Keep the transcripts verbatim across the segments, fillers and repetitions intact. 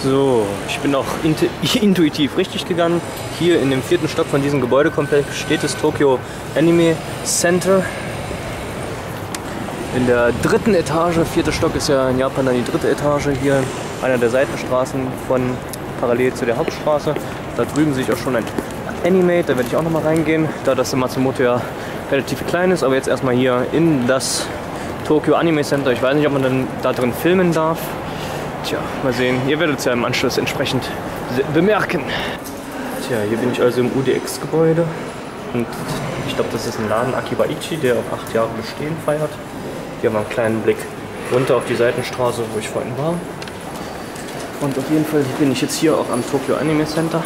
So, ich bin auch intu intuitiv richtig gegangen. Hier in dem vierten Stock von diesem Gebäudekomplex steht das Tokyo Anime Center. In der dritten Etage, vierter Stock ist ja in Japan dann die dritte Etage, hier einer der Seitenstraßen von parallel zu der Hauptstraße. Da drüben sehe ich auch schon ein Animate, da werde ich auch noch mal reingehen, da das in Matsumoto ja relativ klein ist, aber jetzt erstmal hier in das Tokyo Anime Center. Ich weiß nicht, ob man dann da drin filmen darf. Tja, mal sehen. Ihr werdet es ja im Anschluss entsprechend bemerken. Tja, hier bin ich also im U D X-Gebäude und ich glaube, das ist ein Laden Akibaichi, der auch acht Jahre Bestehen feiert. Hier haben wir einen kleinen Blick runter auf die Seitenstraße, wo ich vorhin war. Und auf jeden Fall bin ich jetzt hier auch am Tokyo Anime Center.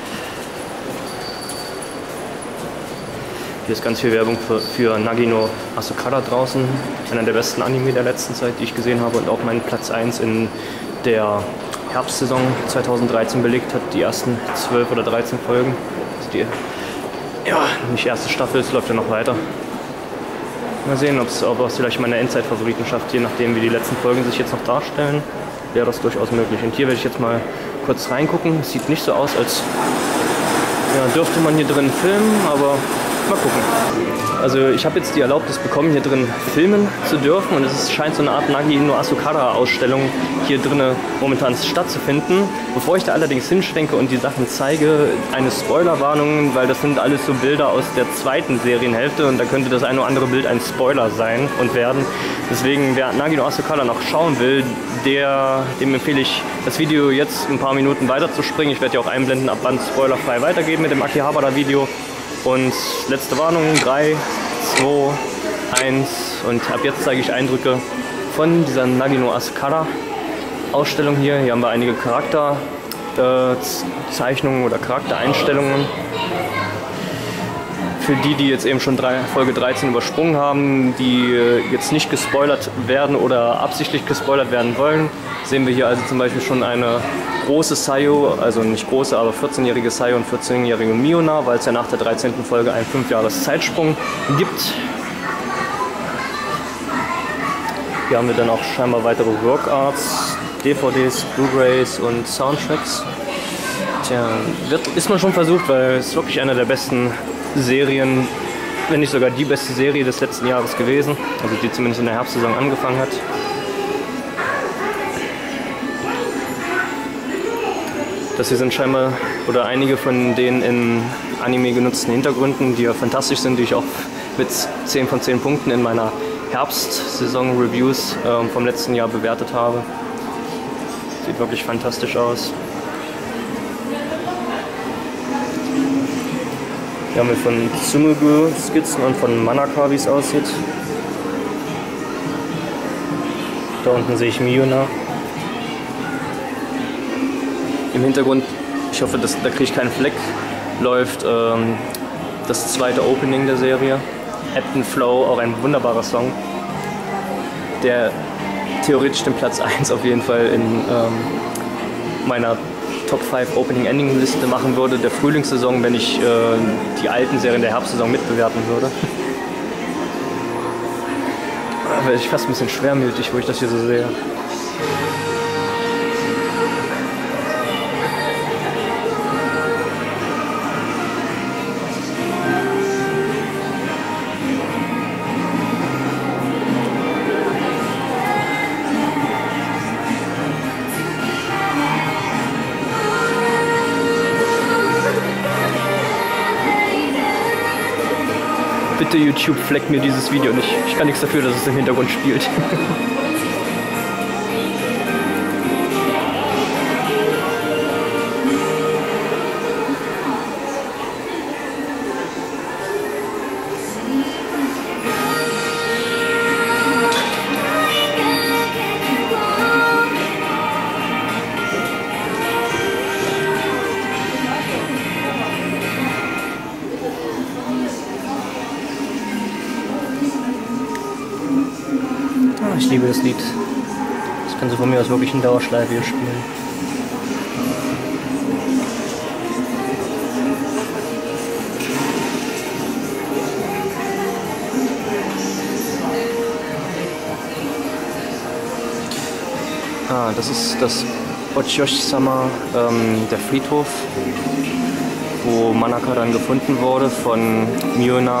Hier ist ganz viel Werbung für, für Nagino Asukara draußen. Einer der besten Anime der letzten Zeit, die ich gesehen habe und auch meinen Platz eins in der Herbstsaison zweitausenddreizehn belegt hat. Die ersten zwölf oder dreizehn Folgen. Also die, ja, nicht erste Staffel, es läuft ja noch weiter. Mal sehen, ob es vielleicht meine Endzeitfavoriten schafft, je nachdem wie die letzten Folgen sich jetzt noch darstellen. Wäre das durchaus möglich. Und hier werde ich jetzt mal kurz reingucken. Es sieht nicht so aus, als ja, dürfte man hier drin filmen, aber mal gucken. Also ich habe jetzt die Erlaubnis bekommen, hier drin filmen zu dürfen und es ist, scheint so eine Art Nagino Asukara Ausstellung hier drinnen momentan stattzufinden. Bevor ich da allerdings hinschwenke und die Sachen zeige, eine Spoilerwarnung, weil das sind alles so Bilder aus der zweiten Serienhälfte und da könnte das eine oder andere Bild ein Spoiler sein und werden. Deswegen, wer Nagino Asukara noch schauen will, der, dem empfehle ich, das Video jetzt ein paar Minuten weiter zu springen. Ich werde ja auch einblenden, ab wann spoilerfrei weitergehen mit dem Akihabara Video. Und letzte Warnung, drei, zwei, eins und ab jetzt zeige ich Eindrücke von dieser Nagino Asukara Ausstellung hier. Hier haben wir einige Charakterzeichnungen äh, oder Charaktereinstellungen. Für die, die jetzt eben schon drei, Folge dreizehn übersprungen haben, die äh, jetzt nicht gespoilert werden oder absichtlich gespoilert werden wollen, sehen wir hier also zum Beispiel schon eine große Sayo, also nicht große, aber vierzehnjährige Sayo und vierzehnjährige Miona, weil es ja nach der dreizehnten Folge einen fünf Jahres Zeitsprung gibt. Hier haben wir dann auch scheinbar weitere Workarts, D V Ds, Blu-rays und Soundtracks. Tja, wird, ist man schon versucht, weil es wirklich einer der besten Serien, wenn nicht sogar die beste Serie des letzten Jahres gewesen, also die zumindest in der Herbstsaison angefangen hat. Das hier sind scheinbar oder einige von den in Anime genutzten Hintergründen, die ja fantastisch sind, die ich auch mit zehn von zehn Punkten in meiner Herbstsaison-Reviews äh, vom letzten Jahr bewertet habe. Sieht wirklich fantastisch aus. Hier haben wir von Tsumugu Skizzen und von Manaka, wie es aussieht. Da unten sehe ich Miona. Im Hintergrund, ich hoffe, dass, da kriege ich keinen Fleck, läuft ähm, das zweite Opening der Serie. Ebb and Flow, auch ein wunderbarer Song, der theoretisch den Platz eins auf jeden Fall in ähm, meiner Top fünf Opening Ending Liste machen würde, der Frühlingssaison, wenn ich äh, die alten Serien der Herbstsaison mitbewerten würde. Da werde ich fast ein bisschen schwermütig, wo ich das hier so sehe. Bitte YouTube, fleckt mir dieses Video nicht. Ich kann nichts dafür, dass es im Hintergrund spielt. Ich liebe das Lied. Das kann so von mir aus wirklich in Dauerschleife hier spielen. Ah, das ist das Ochiyoshi-sama, ähm, der Friedhof, wo Manaka dann gefunden wurde von Myuna.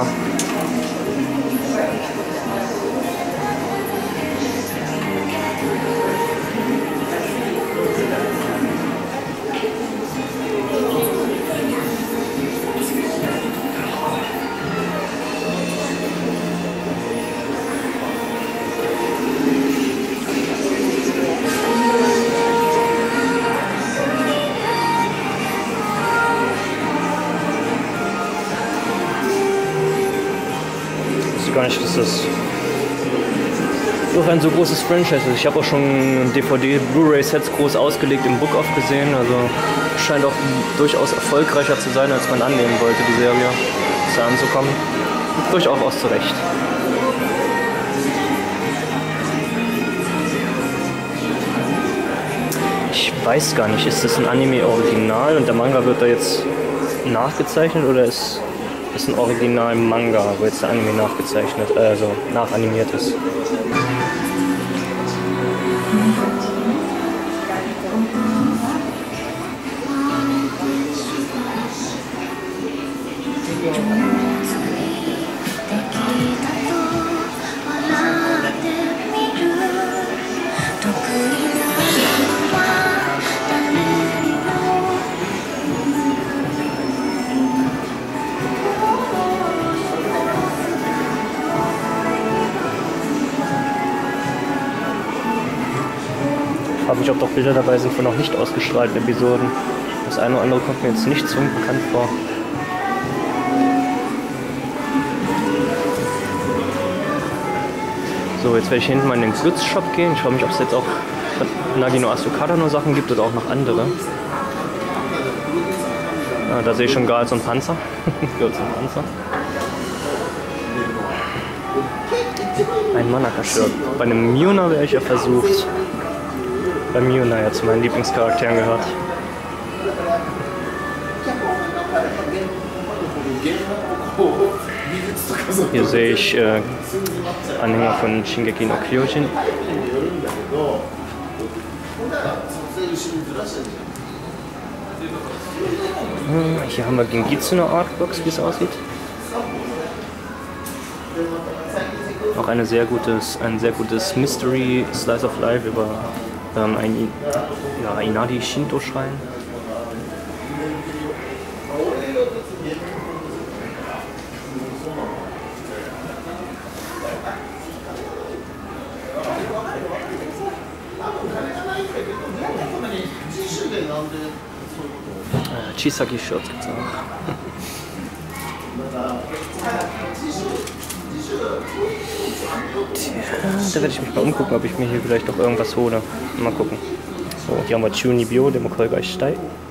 Gar nicht, dass das doch ein so großes Franchise ist. Ich habe auch schon D V D, Blu-ray-Sets groß ausgelegt im Book-Off gesehen. Also scheint auch durchaus erfolgreicher zu sein, als man annehmen wollte, die Serie da anzukommen. Durchaus auch zu Recht. Ich weiß gar nicht, ist das ein Anime-Original und der Manga wird da jetzt nachgezeichnet oder ist Das ist ein Original-Manga, wo jetzt der Anime nachgezeichnet, äh, also nachanimiert ist. Ich frage mich, ob doch Bilder dabei sind von noch nicht ausgestrahlten Episoden. Das eine oder andere kommt mir jetzt nicht so bekannt vor. So, jetzt werde ich hinten mal in den Gewürzshop gehen. Ich frage mich, ob es jetzt auch von Nagino Asukara nur Sachen gibt oder auch noch andere. Ah, da sehe ich schon gerade so einen Panzer. so einen Panzer. Ein Manaka-Shirt. Bei einem Myuna wäre ich ja versucht. Bei Myuna ja zu meinen Lieblingscharakteren gehört. Hier sehe ich äh, Anhänger von Shingeki no Kyojin. Hier haben wir Genjitsu no Artbox, wie es aussieht. Auch eine sehr gutes, ein sehr gutes Mystery Slice of Life über ähm, ein ja, Inari Shinto Schrein. Äh, Chisaki Shirts gibt's auch. Tja, da werde ich mich mal umgucken, ob ich mir hier vielleicht noch irgendwas hole. Mal gucken. So, hier haben wir Chunibyo, Demokoi Gaishtai.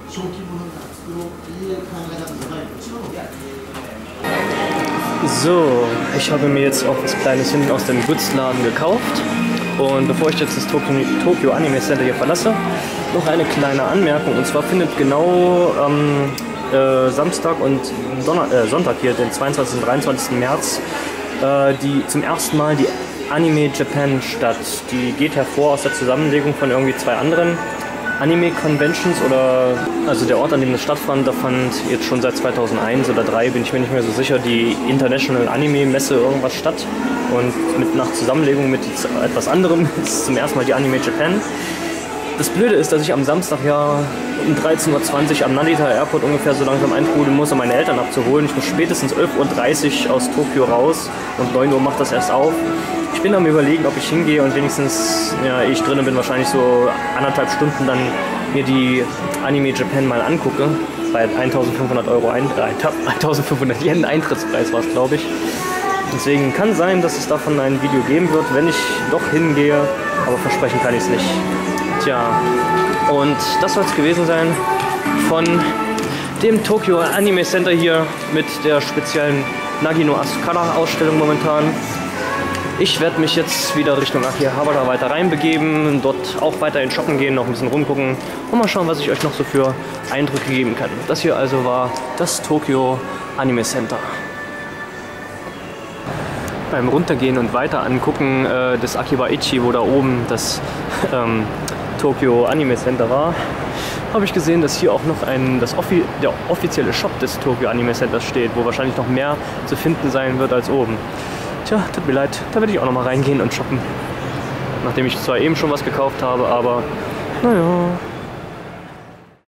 So, ich habe mir jetzt auch was Kleines hinten aus dem Gutzladen gekauft. Und bevor ich jetzt das Tokyo, Tokyo Anime Center hier verlasse, noch eine kleine Anmerkung. Und zwar findet genau ähm, äh, Samstag und Donner äh, Sonntag hier, den zweiundzwanzigsten und dreiundzwanzigsten März, äh, die, zum ersten Mal die Anime Japan statt. Die geht hervor aus der Zusammenlegung von irgendwie zwei anderen Anime-Conventions oder also der Ort, an dem das stattfand, da fand jetzt schon seit zweitausendeins oder zweitausenddrei, bin ich mir nicht mehr so sicher, die International Anime Messe irgendwas statt. Und mit, nach Zusammenlegung mit etwas anderem ist zum ersten Mal die Anime Japan. Das Blöde ist, dass ich am Samstag ja um dreizehn Uhr zwanzig am Narita Airport ungefähr so langsam eintrudeln muss, um meine Eltern abzuholen. Ich muss spätestens elf Uhr dreißig aus Tokio raus und neun Uhr macht das erst auf. Ich bin am Überlegen, ob ich hingehe und wenigstens, ja, ehe ich drinnen bin, wahrscheinlich so anderthalb Stunden dann mir die Anime Japan mal angucke. Bei eintausendfünfhundert Euro, ein, äh, eintausendfünfhundert Yen Eintrittspreis war es, glaube ich. Deswegen kann sein, dass es davon ein Video geben wird, wenn ich doch hingehe, aber versprechen kann ich es nicht. Tja, und das soll es gewesen sein von dem Tokyo Anime Center hier mit der speziellen Nagino Asukara Ausstellung momentan. Ich werde mich jetzt wieder Richtung Akihabara weiter reinbegeben, dort auch weiterhin shoppen gehen, noch ein bisschen rumgucken und mal schauen, was ich euch noch so für Eindrücke geben kann. Das hier also war das Tokyo Anime Center. beim Runtergehen und weiter angucken äh, des Akibaichi, wo da oben das ähm, Tokyo Anime Center war, habe ich gesehen, dass hier auch noch ein, das offi der offizielle Shop des Tokyo Anime Centers steht, wo wahrscheinlich noch mehr zu finden sein wird als oben. Tja, tut mir leid, da werde ich auch noch mal reingehen und shoppen. Nachdem ich zwar eben schon was gekauft habe, aber naja.